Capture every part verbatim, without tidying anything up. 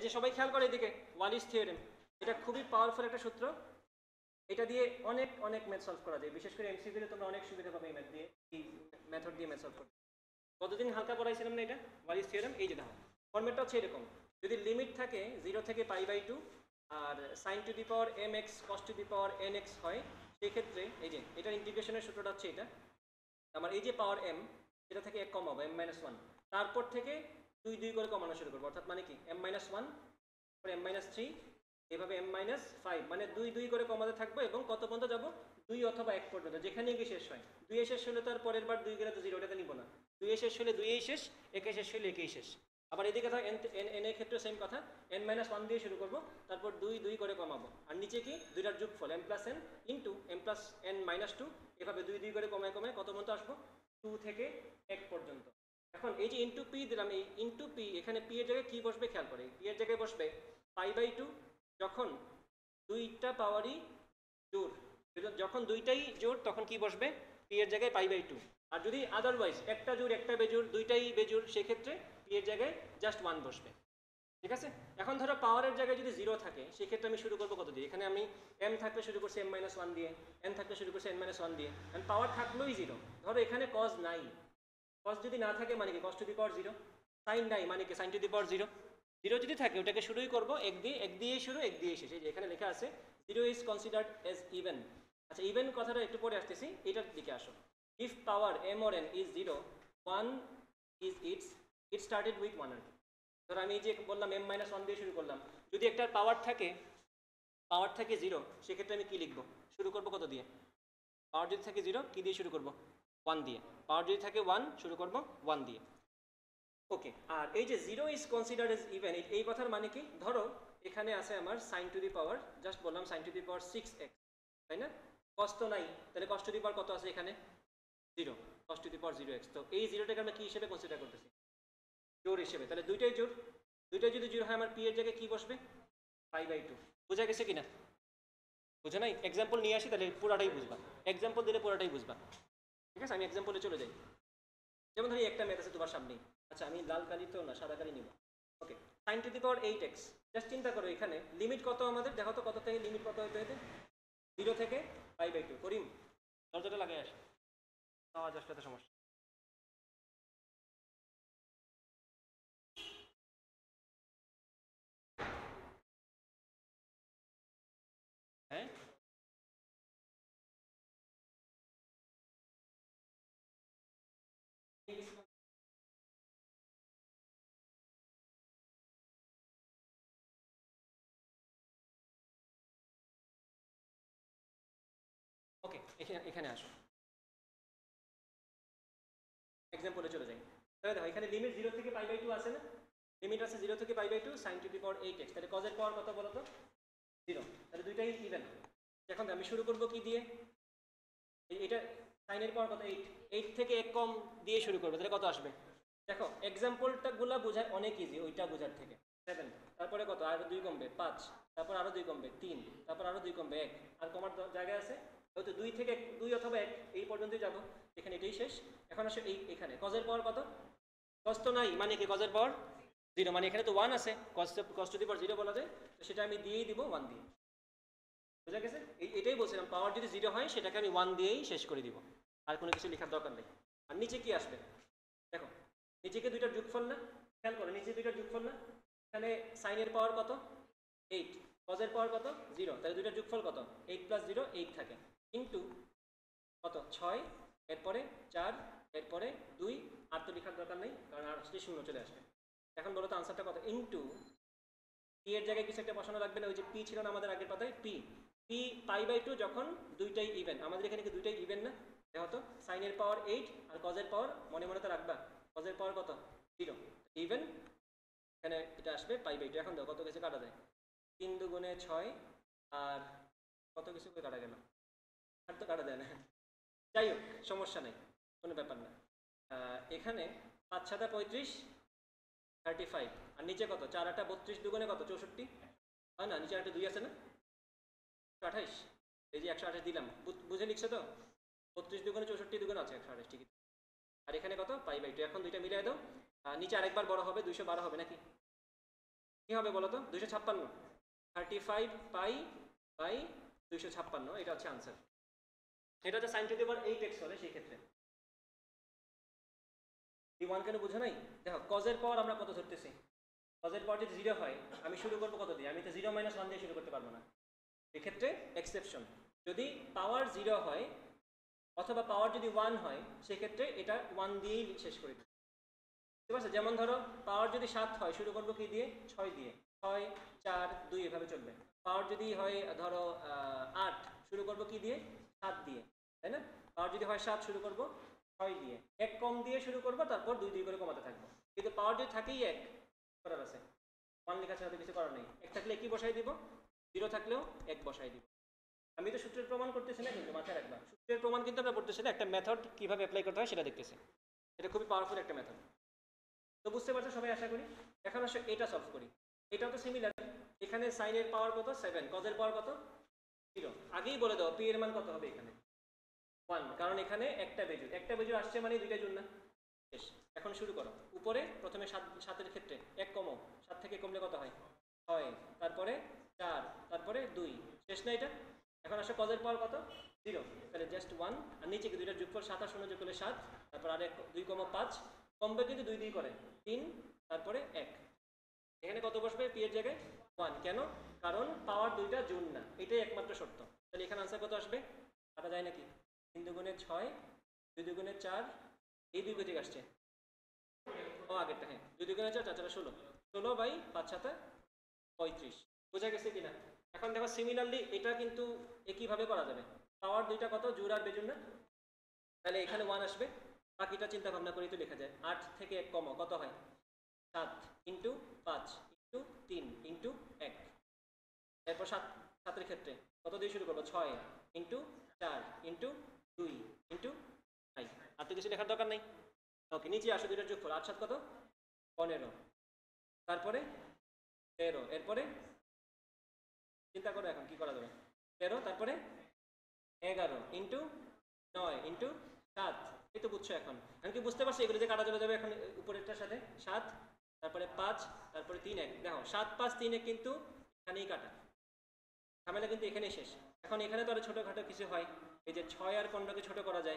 যে সবাই খেয়াল করে এদিকে, ওয়ালিস থিওরেম, এটা খুবই পাওয়ারফুল একটা সূত্র। এটা দিয়ে অনেক অনেক ম্যাথ সলভ করা যায়, বিশেষ করে এমসিকিউতে তোমরা অনেক সুবিধা পাবে এই ম্যাথ দিয়ে, এই মেথড দিয়ে ম্যাথ সলভ করতে। কতদিন হালকা পড়াইছিলাম না এটা, ওয়ালিস থিওরেম। এই যে দেখো ফর্মেটটা হচ্ছে এরকম, যদি লিমিট থাকে জিরো থেকে পাই বাই টু আর sine to the power M X cos to the power N X হয়, সেক্ষেত্রে এই যে এটার ইন্টিগ্রেশনের সূত্রটা হচ্ছে এটা, আমার এই যে পাওয়ার এম, এটা থেকে এক কমাবো এম মাইনাস ওয়ান, তারপর থেকে দুই দুই করে কমানো শুরু করবো, অর্থাৎ মানে কি M minus one, M minus three, এভাবে এম মাইনাস ফাইভ, মানে দুই দুই করে কমাতে থাকবো এবং কত পর্যন্ত যাবো, দুই অথবা এক পর্যন্ত, যেখানে গিয়ে শেষ হয়। দুইয়ে শেষ হলে তো আর পরের বার দুই গেলে তো জিরো, ওটাতে নিব না। দুইয়ে শেষ হলে দুইয়েই শেষ, একে শেষ হলে একেই শেষ। আবার এদিকে ধর এন এন এর ক্ষেত্রে সেম কথা, এন মাইনাস ওয়ান দিয়ে শুরু করবো, তারপর দুই দুই করে কমাবো, আর নিচে কি দুইটার যোগফল M plus N into M plus N minus two, এভাবে দুই দুই করে কমায় কমায় কত পর্যন্ত আসবো, টু থেকে এক পর্যন্ত। এখন এই যে ইন্টু পি দিলাম, এই ইন্টু পি, এখানে পি এর জায়গায় কি বসবে খেয়াল করে, পি এর জায়গায় বসবে পাই বাই টু, যখন দুইটা পাওয়ারই জোর, যখন দুইটাই জোর তখন কি বসবে, পি এর জায়গায় পাই বাই টু। আর যদি আদারওয়াইজ একটা জোর একটা বেজোর দুইটাই বেজোর, সেক্ষেত্রে পি এর জায়গায় জাস্ট ওয়ান বসবে। ঠিক আছে, এখন ধরো পাওয়ারের জায়গায় যদি জিরো থাকে, সেক্ষেত্রে আমি শুরু করবো কত দিয়ে, এখানে আমি এম থাকলে শুরু করছি এম মাইনাস ওয়ান দিয়ে, এন থাকলে শুরু করছি এন মাইনাস ওয়ান দিয়ে, এন্ড পাওয়ার থাকলোই জিরো। ধরো এখানে কজ নাই, কজ যদি না থাকে মানে কি cos to the power zero, sine নাই মানে কি sine to the power zero, zero যদি থাকে ওটাকে শুরুই করবো এক দিয়ে, এক দিয়েই শুরু এক দিয়েই শেষ। এই যে এখানে লেখা আছে zero is considered as even. আচ্ছা ইভেন কথাটা একটু পরে আসতেছি, এটার দিকে আসো। If power M or N is zero, one is it's, it started with one. আর কি ধরো আমি যে বললাম এম মাইনাস ওয়ান দিয়ে শুরু করলাম, যদি একটার পাওয়ার থাকে, পাওয়ার থাকে জিরো, সেক্ষেত্রে আমি কি লিখবো, শুরু করবো কত দিয়ে, পাওয়ার যদি থাকে জিরো কি দিয়ে শুরু করবো, ওয়ান দিয়ে। পাওয়ার যদি থাকে ওয়ান, শুরু করবো ওয়ান দিয়ে। ওকে, আর এই যে zero is considered as even, এই কথার মানে কি, ধরো এখানে আছে আমার sine to the power, just বললাম sine to the power six X, তাই না, কস তো নাই, তাহলে কস টু দি পাওয়ার কত আছে এখানে, zero, cos to the power zero X. তো এই জিরোটাকে আমরা কি হিসেবে কনসিডার করতেছি, জোর হিসেবে, তাহলে দুইটাই জোর, দুইটাই যদি জোর হয় আমার পি এর জায়গায় কি বসবে, পাই বাই টু। বোঝা গেছে কিনা, বুঝে নাই, এক্সাম্পল নিয়ে আসি তাহলে পুরাটাই বুঝবা, এক্সাম্পল দিলে পুরাটাই বুঝবা। ঠিক আছে, আমি এক্সাম্পলে চলে যাই। যেমন ধরি একটা ম্যাথ আছে তোমার সামনেই, আচ্ছা আমি লাল কালি তো না সাদা কালি নিব। Okay, sine to the power eight X, just চিন্তা করো এখানে লিমিট কত আমাদের, দেখো তো কত থেকে লিমিট কত হইতে হইতে, জিরো থেকে পাই বাই টু। করিম দরজাটা লাগাই আসে, আওয়াজ আসলে তো সমস্যা। হ্যাঁ ওকে, এখানে এখানে আসো, এক্সাম্পলে চলে যাই। তাহলে দেখো এখানে লিমিট জিরো থেকে পাই বাই টু আছে না, লিমিট আছে জিরো থেকে pi by two, sine to the power eight X, তাহলে কজের পাওয়ার কত বলো তো, জিরো, তাহলে দুইটাই ইভেন। এখন আমি শুরু করবো কি দিয়ে, এটা সাইনের পাওয়ার কত, এইট, এইট থেকে এক কম দিয়ে শুরু করবো, তাহলে কত আসবে, দেখো এক্সাম্পলটা গুলা বোঝায় অনেক ইজি ওইটা বোঝার থেকে। সেভেন, তারপরে কত, আরো দুই কমবে পাঁচ, তারপর আরো দুই কমবে তিন, তারপর আরো দুই কমবে এক, আর কমার জায়গা আছে হয়তো দুই থেকে দুই অথবা এক, এই পর্যন্তই যাবো, এখানে এটাই শেষ। এখন আসে এই এখানে কজের পাওয়ার কত, কজ তো নাই মানে কি কজের পাওয়ার জিরো, মানে এখানে তো ওয়ান আছে, cos cos to the power zero বলা যায়, তো সেটা আমি দিয়েই দিব ওয়ান দিয়ে। বুঝা গেছে, এই এটাই বলছিলাম, পাওয়ার যদি জিরো হয় সেটাকে আমি ওয়ান দিয়েই শেষ করে দিব, আর কোনো কিছু লেখার দরকার নেই। আর নিচে কি আসবে দেখো, নিচেকে দুইটার যোগফল না, খেয়াল করো নিচে দুইটার যোগফল না, এখানে সাইনের পাওয়ার কত, এইট, কজের পাওয়ার কত, জিরো, তাহলে দুইটার যোগফল কত, এইট প্লাস জিরো এইট থাকে, ইন্টু কত, ছয়, এরপরে চার, এরপরে দুই, আর তো লেখার দরকার নেই কারণ আর আসলে শূন্য চলে আসবে। এখন বলো তো আনসারটা কত, ইন্টু পি এর জায়গায় কিছু একটা বসানো লাগবে না, ওই যে পি ছিল না আমাদের আগের পাতায়, P, P pi by two যখন দুইটাই ইভেন, আমাদের এখানে কি দুইটাই ইভেন না, দেখো তো সাইনের পাওয়ার এইট আর কজের পাওয়ার মনে মনে তো রাখবা, কজের পাওয়ার কত, জিরো, ইভেন, এখানে এটা আসবে পাই বাই টু। এখন দেখো কত কিছু কাটা যায়, তিন দুগুণে ছয়, আর কত কিছু করে কাটা গেল, আর তো কাটা যায় না, যাই হোক সমস্যা নেই, কোনো ব্যাপার না। এখানে পাঁচ সাতা পঁয়ত্রিশ, থার্টি ফাইভ, আর নিচে কত, চার আটা বত্রিশ, দুগুণে কত, চৌষট্টি, হয় না, নিচে একটা দুই আছে না, আঠাইশ, এই যে একশো আঠাশ দিলাম, বুঝে লিখছো তো, বত্রিশ দুগুণে চৌষট্টি, দুগুণ আছে একশো আঠাশ, ঠিকই। আর এখানে কত, পাই বাই টু, এখন দুইটা মিলিয়ে দাও, নিচে আরেকবার বড় হবে, দুইশো বারো হবে নাকি, কি হবে বলো তো? দুইশো ছাপ্পান্ন, থার্টি ফাইভ পাই বাই দুইশো ছাপ্পান্ন, এটা হচ্ছে আনসার। এটা হচ্ছে sine to the power eight X হলে সেই ক্ষেত্রে এই ওয়ান কেন বুঝো নাই? দেখো কজের পাওয়ার আমরা কত ধরতেছি, কজের পাওয়ার যদি জিরো হয় আমি শুরু করবো কত দিয়ে? আমি তো জিরো মাইনাস ওয়ান দিয়ে শুরু করতে পারবো না। এক্ষেত্রে এক্সেপশন, যদি পাওয়ার জিরো হয় অথবা পাওয়ার যদি ওয়ান হয় সেক্ষেত্রে এটা ওয়ান দিয়েই শেষ করে দিই, ঠিক আছে? যেমন ধরো পাওয়ার যদি সাত হয় শুরু করবো কি দিয়ে? ছয় দিয়ে, ছয় চার দুই এভাবে চলবে। পাওয়ার যদি হয় ধরো আট শুরু করবো কি দিয়ে? সাত দিয়ে, তাই না? পাওয়ার যদি হয় সাত শুরু করবো ছয় দিয়ে, এক কম দিয়ে শুরু করবো, তারপর দুই দুই করে কমাতে থাকবো। কিন্তু পাওয়ার যদি থাকেই এক, করার আছে ওয়ান লেখা ছাড়া তো কিছু করার নেই। এক থাকলে একই বসাই দিব, জিরো থাকলেও এক বসাই দিব। আমি তো সূত্রের প্রমাণ করতেছি না, কিন্তু মাথায় রাখবা সূত্রের প্রমাণ কিন্তু আমরা করতেছি না, একটা মেথড কিভাবে অ্যাপ্লাই করতে হয় সেটা দেখতেছি। এটা খুবই পাওয়ারফুল একটা মেথড। তো বুঝতে পারছো সবাই আশা করি। এখন আসলে এটা সলভ করি, এটাও তো সিমিলার। এখানে সাইনের পাওয়ার কত? সেভেন। কজের পাওয়ার কত? জিরো। আগেই বলে দাও পি এর মান কত হবে এখানে? ওয়ান, কারণ এখানে একটা বেজুর, একটা বেজুর আসছে মানে দুইটা জুন না। শেষ। এখন শুরু করো। উপরে প্রথমে সাত, সাতের ক্ষেত্রে এক কমো, সাত থেকে কমলে কত হয়? ছয়, তারপরে চার, তারপরে দুই। শেষ না এটা? এখন আসলে কজের পাওয়ার কত? জিরো, তাহলে জাস্ট ওয়ান। আর নিচে কি দুইটা যোগফল, সাত আর শূন্য যোগ করলে সাত, তারপর আর এক, দুই কমা পাঁচ, কমবে কিন্তু দুই দুই করে তিন, তারপরে এক। এখানে কত বসবে পি এর জায়গায়? ওয়ান। কেন? কারণ পাওয়ার দুইটা জুন না, এটাই একমাত্র শর্ত। তাহলে এখানে আনসার কত আসবে? কাটা যায় নাকি? তিন দুগুণে ছয়, দুই দুগুণে চার, এই দুই কোথেকে আসছে? ও আগেরটা, হ্যাঁ, দুই দুগুণে চার, চার চার ষোলো, ষোলো বাই পাঁচ সাথে পঁয়ত্রিশ। বোঝা গেছে কিনা? এখন দেখো সিমিলারলি এটা কিন্তু একইভাবে করা যাবে। পাওয়ার দুইটা কত? জোর আর বেজুর না? তাহলে এখানে ওয়ান আসবে। বাকিটা চিন্তা ভাবনা করেই তো লেখা যায়। আট থেকে এক কম কত হয়? সাত ইন্টু পাঁচ ইন্টু তিন ইন্টু এক। এরপর সাত, সাতের ক্ষেত্রে কত দিয়ে শুরু করবো? ছয় ইন্টু চার ইন্টু দুই ইন্টু নাই। আর তো কিছু লেখার দরকার নেই। ওকে, নিচে আসো দুইটার যোগফল। আট সাত কত? পনেরো, তারপরে তেরো, এরপরে চিন্তা করো এখন কি করা যাবে। তেরো, তারপরে এগারো ইন্টু নয় ইন্টু সাত। এই তো বুঝছো এখন? আমি কি বুঝতে পারছি এগুলো যে কাটা চলে যাবে এখন উপরেরটার সাথে? সাত, তারপরে পাঁচ, তারপরে তিন এক। দেখো সাত পাঁচ তিন এক কিন্তু এখানেই কাটা, ঝামেলা কিন্তু এখানেই শেষ। এখন এখানে তো আরো ছোটোখাটো কিছু হয়, এই যে ছয় আর পনেরোকে ছোটো করা যায়।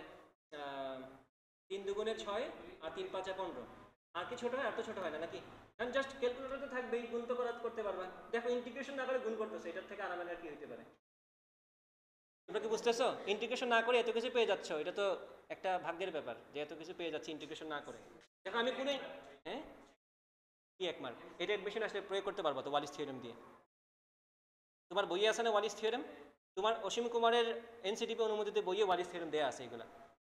তিন দুগুণে ছয় আর তিন পাঁচে পনেরো। আর কি ছোটো হয়? আর তো ছোটো হয় না নাকি? কারণ জাস্ট ক্যালকুলেটর তো থাকবেই, গুণ তো করা করতে পারবা। দেখো ইন্টিগ্রেশন না করে গুণ করতেছে, এটার থেকে আরামের আর কি হতে পারে? তোমরা কি বুঝতেছো? ইন্টিগ্রেশন না করে এত কিছু পেয়ে যাচ্ছ, এটা তো একটা ভাগ্যের ব্যাপার যে এত কিছু পেয়ে যাচ্ছি ইন্টিগ্রেশন না করে। দেখো আমি কোনো, হ্যাঁ কি এক মার্ক, এটা এডমিশন আসলে প্রয়োগ করতে পারবো তো ওয়ালিস থিওরেম দিয়ে। তোমার বইয়ে আছে না ওয়ালিস থিওরেম? তোমার অসীম কুমারের এনসিটিপি অনুমোদিত বইয়ে ওয়ালিস থিওরেম দেওয়া আছে এগুলা।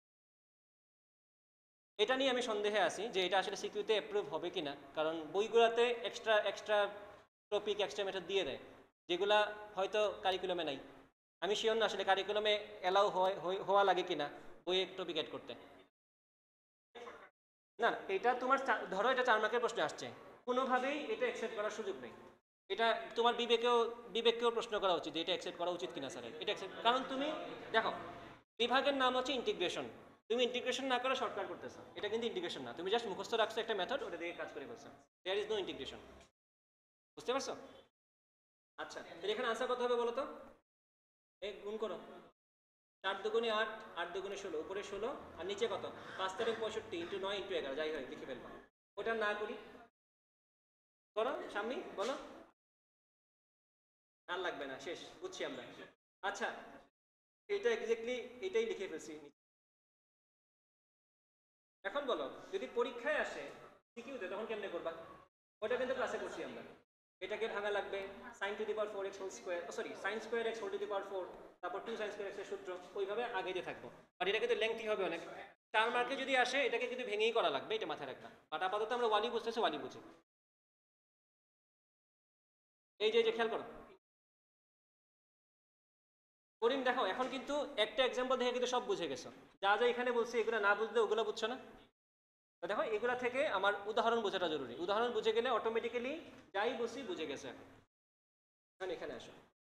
এটা নিয়ে আমি সন্দেহে আছি যে এটা আসলে সিকিউতে অ্যাপ্রুভ হবে কিনা, কারণ বইগুলোতে extra extra topic, extra method দিয়ে দেয় যেগুলা হয়তো কারিকুলামে নাই। আমি শিওর না আসলে কারিকুলামে অ্যালাউ হওয়া লাগে কিনা বইয়ে টপিক অ্যাড করতে। না, এটা তোমার ধরো এটা চার মার্কের প্রশ্নে আসছে, কোনোভাবেই এটা অ্যাকসেপ্ট করার সুযোগ নেই। এটা তোমার বিবেকেও বিবেককেও প্রশ্ন করা উচিত যে এটা অ্যাকসেপ্ট করা উচিত কিনা স্যার এটা অ্যাকসেপ্ট। কারণ তুমি দেখো বিভাগের নাম হচ্ছে ইন্টিগ্রেশন, তুমি ইন্টিগ্রেশন না করে শর্টকাট করতেছো, এটা কিন্তু ইন্টিগ্রেশন না। তুমি জাস্ট মুখস্থ রাখছো একটা মেথড, ওটা দিয়ে কাজ করে ফেলছো। There is no integration. বুঝতে পারছো? আচ্ছা, তাহলে এখানে আনসার কত হবে বলো তো? এক গুণ করো, চার দুগুণে আট, আট দুগুণে ষোলো, উপরে ষোলো আর নিচে কত? পাঁচ তারিখ পঁয়ষট্টি ইন্টু নয় ইন্টু এগারো, যাই হয় লিখে ফেলবো। ওটা না করি, করো সামনে বলো। আর লাগবে না, শেষ, বুঝছি আমরা। আচ্ছা, এটা এক্স্যাক্টলি এটাই লিখে ফেলছি। এখন বলো যদি পরীক্ষায় আসে সিকিউতে তখন কেমনে করবা? ওটা কিন্তু ক্লাসে করছি আমরা। এটাকে ভাঙা লাগবে sine to the power four X whole square, sorry sine square X whole to the power four, তারপর টু সাইন স্কোয়ার এক্সের সূত্র, ওইভাবে আগে দিয়ে থাকবো। বাট এটা কিন্তু লেংথি হবে অনেক। চার মার্কে যদি আসে এটাকে কিন্তু ভেঙেই করা লাগবে, এটা মাথায় রাখবা। বাট আপাতত আমরা ওয়ালি বুঝতেছি, ওয়ালি বুঝি। এই যে যে খেয়াল করো করিম, দেখো এখন কিন্তু একটা এক্সাম্পল দেখে কিন্তু সব বুঝে গেছো। যা যা এখানে বলছি এগুলো না বুঝলে ওগুলো বুঝছো না। তো দেখো এগুলা থেকে আমার উদাহরণ বোঝাটা জরুরি। উদাহরণ বুঝে গেলে অটোমেটিক্যালি যাই বুঝি বুঝে গেছে। এখন এখন এখানে আসো,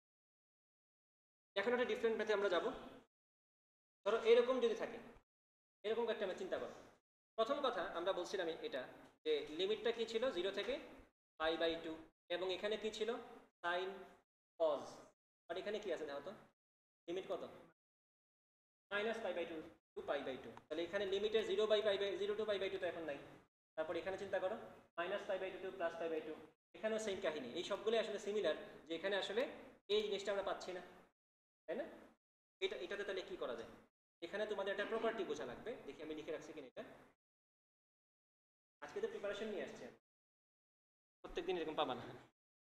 এখন একটা ডিফারেন্ট ম্যাথে আমরা যাব। ধরো এরকম যদি থাকে, এরকম একটা ম্যাথ চিন্তা করো। প্রথম কথা আমরা বলছিলাম এটা যে লিমিটটা কি ছিল? জিরো থেকে পাই বাই টু। এবং এখানে কি ছিল সাইন কজ, আর এখানে কি আছে দেখো তো লিমিট কত minus pi by two to pi by two, তাহলে এখানে লিমিটে zero by pi by zero to pi by two তো এখন নাই। তারপর এখানে চিন্তা করো minus pi by two to plus pi by two, এখানেও সেম কাহিনী, এই সবগুলো আসলে সিমিলার, যে এখানে আসলে এই জিনিসটা আমরা পাচ্ছি না, তাই না? এটা এটাতে তাহলে কি করা যায়, এখানে তোমাদের একটা প্রপার্টি বোঝা লাগবে, দেখি আমি লিখে রাখছি কিনা এটা, আজকে তো প্রিপারেশন নিয়ে আসছে, প্রত্যেকদিন এরকম পাবা না।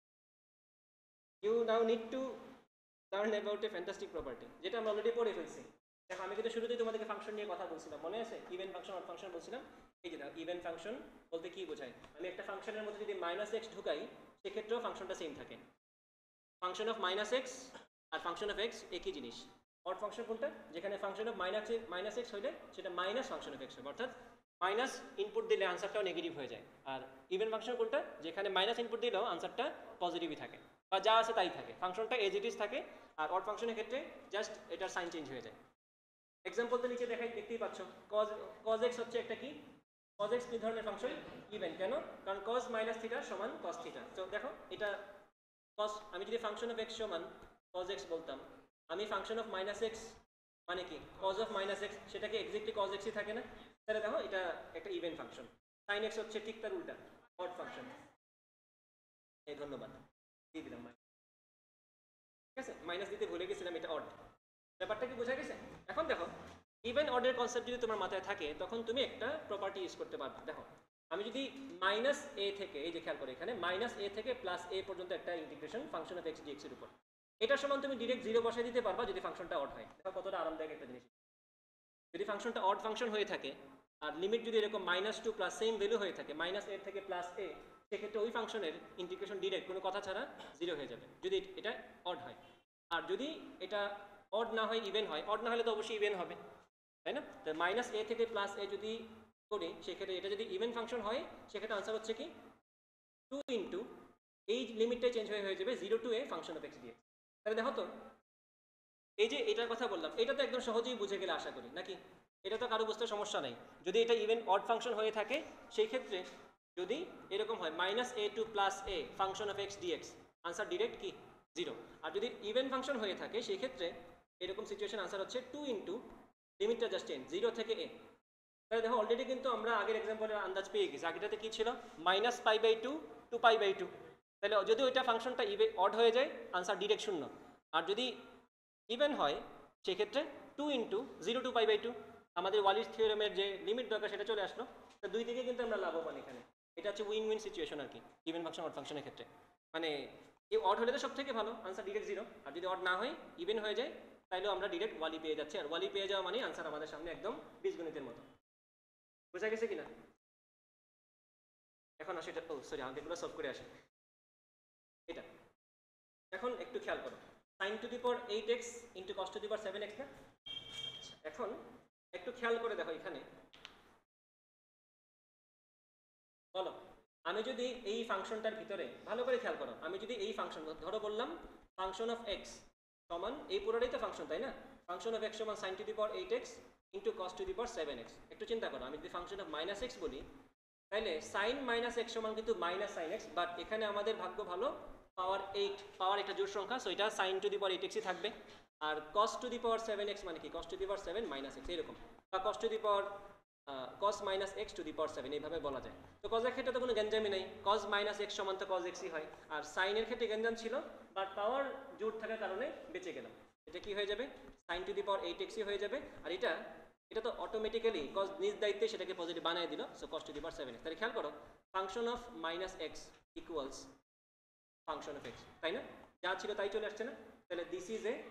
You now need to learn about a fantastic property, যেটা আমরা অলরেডি পড়ে ফেলছি। দেখো আমি কিন্তু শুরুতেই তোমাদেরকে ফাংশন নিয়ে কথা বলছিলাম, মনে আছে? ইভেন ফাংশন অড ফাংশন বলছিলাম। এই যে দেখো ইভেন ফাংশন বলতে কি বোঝায়, আমি একটা ফাংশনের মধ্যে যদি মাইনাস এক্স ঢুকাই সেক্ষেত্রেও ফাংশনটা সেম থাকে। ফাংশন অফ মাইনাস এক্স আর ফাংশন অফ এক্স একই জিনিস। অড ফাংশন কোনটা, যেখানে function of minus minus X হইলে সেটা মাইনাস ফাংশন অফ এক্স হবে, অর্থাৎ মাইনাস ইনপুট দিলে আনসারটাও নেগেটিভ হয়ে যায়। আর ইভেন ফাংশন কোনটা, যেখানে মাইনাস ইনপুট দিলেও আনসারটা পজিটিভই থাকে, বা যা আছে তাই থাকে, ফাংশনটা এজ ইট ইজ থাকে। আর অড ফাংশনের ক্ষেত্রে জাস্ট এটার সাইন চেঞ্জ হয়ে যায়। এক্সাম্পল তো নিচে দেখাই, দেখতেই পাচ্ছ কজ কজ এক্স হচ্ছে একটা কি, কজ এক্স কি ধরনের ফাংশন, ইভেন। কেন? কারণ কজ মাইনাস থিটা সমান কজ থিটা। তো দেখো এটা কজ, আমি যদি ফাংশন অফ এক্স সমান কজ এক্স বলতাম, আমি ফাংশন অফ মাইনাস এক্স মানে কি কজ অফ মাইনাস এক্স, সেটাকে এক্স্যাক্টলি কজ এক্সই থাকে না? তাহলে দেখো এটা একটা ইভেন ফাংশন। সাইন এক্স হচ্ছে ঠিক তার উল্টা, অড ফাংশন। এই ধন্যবাদ দিয়ে দিলাম, ঠিক আছে, মাইনাস দিতে ভুলে গেছিলাম, এটা অড। ব্যাপারটা কি বোঝা গেছে? এখন দেখো ইভেন অর্ডের কনসেপ্ট যদি তোমার মাথায় থাকে তখন তুমি একটা প্রপার্টি ইউজ করতে পারবে। দেখো আমি যদি মাইনাস এ থেকে, এই যে খেয়াল করে এখানে মাইনাস এ থেকে প্লাস এ পর্যন্ত একটা integration function of x dx এর উপর, এটার সমান তুমি ডিরেক্ট জিরো বসাই দিতে পারবা যদি ফাংশনটা অড হয়। দেখো কতটা আরামদায়ক একটা জিনিস। যদি ফাংশনটা অড ফাংশন হয়ে থাকে আর লিমিট যদি এরকম minus to plus same value হয়ে থাকে, মাইনাস এর থেকে প্লাস এ, সেক্ষেত্রে ওই ফাংশনের ইন্টিগ্রেশন ডিরেক্ট কোনো কথা ছাড়া জিরো হয়ে যাবে যদি এটা অড হয়। আর যদি এটা অড না হয় ইভেন হয়, অড না হলে তো অবশ্যই ইভেন হবে, তাই না? তো মাইনাস এ থেকে প্লাস এ যদি করি সেক্ষেত্রে এটা যদি ইভেন ফাংশন হয় সেক্ষেত্রে আনসার হচ্ছে কি টু ইন্টু এই লিমিটটাই চেঞ্জ হয়ে হয়ে যাবে zero to a function of x দিয়ে। তাহলে দেখো তো এই যে এটার কথা বললাম, এটা তো একদম সহজেই বুঝে গেলে আশা করি, নাকি? এটা তো কারো বুঝতে সমস্যা নেই। যদি এটা ইভেন অড ফাংশন হয়ে থাকে সেই ক্ষেত্রে যদি এরকম হয় minus a to plus a function of x dx, answer direct কি জিরো। আর যদি ইভেন ফাংশন হয়ে থাকে সেই ক্ষেত্রে এরকম সিচুয়েশন আনসার হচ্ছে টু ইন্টু লিমিটটা জাস্ট চেঞ্জ জিরো থেকে এ। তাহলে দেখো অলরেডি কিন্তু আমরা আগের এক্সাম্পলের আন্দাজ পেয়ে গেছি। আগেটাতে কি ছিল, minus pi by two to pi by two. তাহলে যদি ওইটা ফাংশনটা ইভে অড হয়ে যায় আনসার ডিরেক্ট শূন্য। আর যদি ইভেন হয় সেক্ষেত্রে two into zero to pi by two, আমাদের ওয়ালিস থিওরেমের যে লিমিট দরকার সেটা চলে আসলো। তো দুই দিকে কিন্তু আমরা লাভবান এখানে। এটা হচ্ছে উইন উইন সিচুয়েশন আর কি ইভেন ফাংশন অড ফাংশনের ক্ষেত্রে। মানে এই অড হলে তো সব থেকে ভালো, আনসার ডিরেক্ট জিরো। আর যদি অড না হয় ইভেন হয়ে যায় তাইলেও আমরা ডিরেক্ট ওয়ালি পেয়ে যাচ্ছি। আর ওয়ালি পেয়ে যাওয়া মানে আনসার আমাদের সামনে একদম বীজগণিতের মতো। বোঝা গেছে কিনা? এখন আসে এটা, ও সরি আমাদেরগুলো সলভ করে আসে এটা। এখন একটু খেয়াল করো, sine to the power eight x into cos to the power seven x না? এখন একটু খেয়াল করে দেখো এখানে বলো, আমি যদি এই ফাংশনটার ভিতরে ভালো করে খেয়াল করো, আমি যদি এই ফাংশন ধরো বললাম ফাংশন অফ এক্স সমান এই পুরোটাই তো ফাংশন, তাই না? ফাংশন অফ এক্স সমান sine to the power eight x into cos to the power seven x. একটু চিন্তা করো, আমি যদি ফাংশন অফ মাইনাস এক্স বলি তাহলে সাইন মাইনাস এক্স সমান কিন্তু মাইনাস সাইন এক্স, বাট এখানে আমাদের ভাগ্য ভালো পাওয়ার এইট, পাওয়ার একটা জোড় সংখ্যা, সো এটা sine to the power eight এক্সই থাকবে। আর cos to the power seven x মানে কি cos to the power seven minus x এরকম, বা cos to the power cos minus x to the power seven এইভাবে বলা যায়। তো কজের ক্ষেত্রে তো কোনো গ্যাঞ্জামই নেই, কস মাইনাস এক্স সমান তো কস এক্সই হয়। আর সাইনের ক্ষেত্রে গ্যাঞ্জাম ছিল, বাট পাওয়ার জোড় থাকার কারণে বেঁচে গেলাম। এটা কি হয়ে যাবে, sine to the power eight এক্সই হয়ে যাবে। আর এটা এটা তো অটোমেটিক্যালি কস নিজ দায়িত্বে সেটাকে পজিটিভ বানিয়ে দিল, so cos to the power seven x. তাহলে খেয়াল করো function of minus x equals function of x, তাই না? যা ছিল তাই চলে আসছে না? তাহলে this is a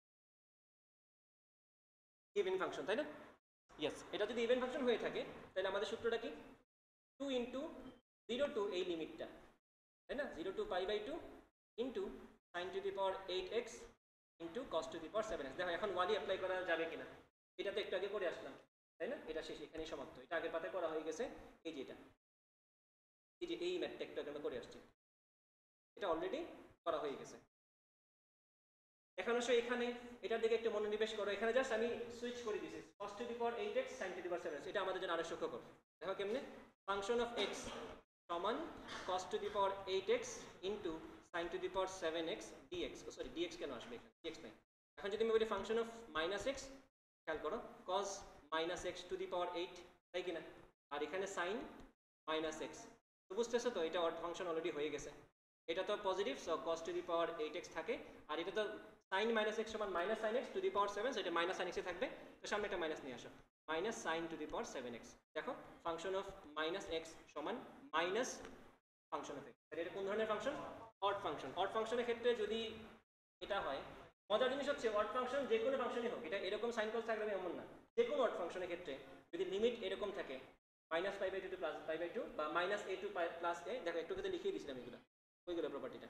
even function, তাই না? ইয়েস, এটা যদি ইভেন ফাংশন হয়ে থাকে তাহলে আমাদের সূত্রটা কি টু ইন্টু জিরো টু এই লিমিটটা, তাই না? Zero to pi by two into sine to the power eight x into cos to the power seven x. দেখো এখন ওয়ালি অ্যাপ্লাই করা যাবে কিনা, এটা তো একটু আগে করে আসলাম, তাই না? এটা শেষ, এখানেই সমাপ্ত। এটা আগের পাতে করা হয়ে গেছে। এই যে এটা, এই যে এই ম্যাথটা একটু আগে আমরা করে আসছি, এটা অলরেডি করা হয়ে গেছে। এখন আসো এখানে এটার দিকে একটু মনোনিবেশ করো। এখানে জাস্ট আমি সুইচ করে দিয়েছি cos to the power eight x sin to the power seven x. এটা আমাদের জন্য আরো সুখকর। দেখো কেমনে, ফাংশন অফ এক্স সমান cos to the power eight x into sine to the power seven x dx sorry dx কেন আসবে এখানে ডিএক্স নাই এখন যদি আমি বলি ফাংশন অফ মাইনাস এক্স খেয়াল করো cos minus x to the power eight তাই কিনা আর এখানে সাইন মাইনাস এক্স তো বুঝতেছো তো এটা অড ফাংশন অলরেডি হয়ে গেছে এটা তো positive so cos to the power eight x থাকে আর এটা তো সাইন মাইনাস এক্স সমান minus sine x to the power seven সেটা মাইনাস সাইন এক্সে থাকবে তো সামনে একটা মাইনাস নিয়ে আসো minus sine to the power seven x দেখো ফাংশন অফ মাইনাস এক্স সমান মাইনাস ফাংশন অফ এক্স এটা কোন ধরনের ফাংশন অড ফাংশন অড ফাংশনের ক্ষেত্রে যদি এটা হয় মজার জিনিস হচ্ছে অড ফাংশন যে কোনো ফাংশনই হোক এটা এরকম সাইন কস থাকবে এমন না যে কোনো অড ফাংশনের ক্ষেত্রে যদি লিমিট এরকম থাকে minus five by two to plus five by two বা minus a to plus a দেখো একটু কিন্তু লিখিয়ে দিয়েছিলাম এগুলো ওইগুলো প্রপার্টিটা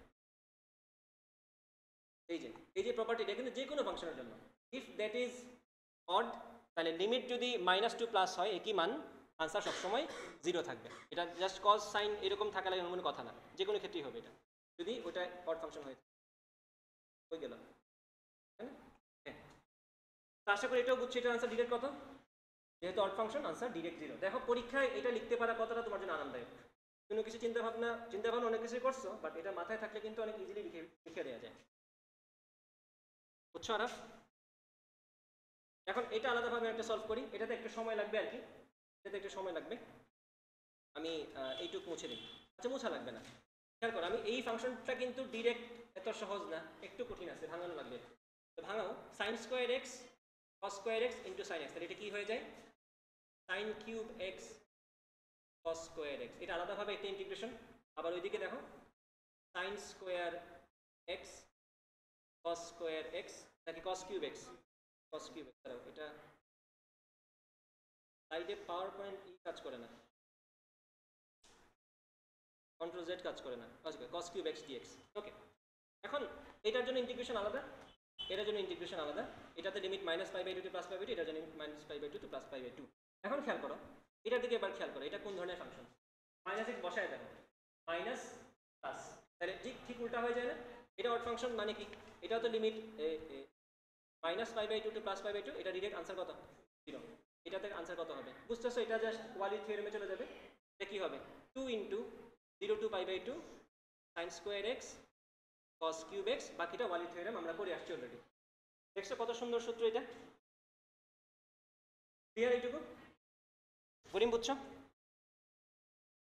এই যে এই যে প্রপার্টিটা কিন্তু যে কোনো ফাংশনের জন্য ইফ দ্যাট ইজ অড তাহলে লিমিট যদি মাইনাস টু প্লাস হয় একই মান আনসার সবসময় জিরো থাকবে এটা জাস্ট কজ সাইন এরকম থাকা লাগে কোনো কথা না যে কোনো ক্ষেত্রেই হবে এটা যদি ওটা অড ফাংশন হয়ে থাকে হয়ে গেল হ্যাঁ হ্যাঁ আশা করি এটাও বুঝছি এটা আনসার ডিরেক্ট কত যেহেতু odd function answer direct zero দেখো পরীক্ষায় এটা লিখতে পারা কতটা তোমার জন্য আনন্দদায়ক কোনো কিছু চিন্তা ভাবনা চিন্তা ভাবনা অনেক কিছুই করছো বাট এটা মাথায় থাকলে কিন্তু অনেক ইজিলি লিখে লিখে দেওয়া যায় বুঝছো আরাফ এখন এটা আলাদাভাবে একটা সলভ করি এটাতে একটু সময় লাগবে আর কি এটাতে একটু সময় লাগবে আমি এইটুকু মুছে দিই আচ্ছা মোছা লাগবে না খেয়াল করো আমি এই ফাংশনটা কিন্তু ডিরেক্ট এত সহজ না একটু কঠিন আছে ভাঙানো লাগবে তো ভাঙাও sine square x cos square x into sine x তাহলে এটা কী হয়ে যায় sine cube x cos square x এটা আলাদাভাবে একটা ইন্টিগ্রেশন আবার ওইদিকে দেখো sine square x cos square x নাকি cos cube x cos cube x দাঁড়াও এটা সাইডে পাওয়ার পয়েন্ট ই কাজ করে না কন্ট্রোল জেড কাজ করে না cos cube x dx okay এখন এটার জন্য ইন্টিগ্রেশন আলাদা এটার জন্য ইন্টিগ্রেশন আলাদা এটাতে limit minus five by two to plus five by two এটার জন্য minus five by two to plus five by two এখন খেয়াল করো এটার দিকে এবার খেয়াল করো এটা কোন ধরনের ফাংশন মাইনাস এক্স বসায় দেখো মাইনাস প্লাস তাহলে ঠিক ঠিক উল্টা হয়ে যায় না এটা অড ফাংশন মানে কি এটাও তো limit minus five by two to plus five by two এটা ডিরেক্ট আনসার কত জিরো এটাতে আনসার কত হবে বুঝতেছো এটা জাস্ট ওয়ালির থিওরেমে চলে যাবে এটা কী হবে two into zero to pi by two sine square x cos cube x বাকিটা ওয়ালির থিওরেম আমরা করে আসছি অলরেডি দেখছো কত সুন্দর সূত্র এটা ক্লিয়ার এইটুকু বরিম বুঝছো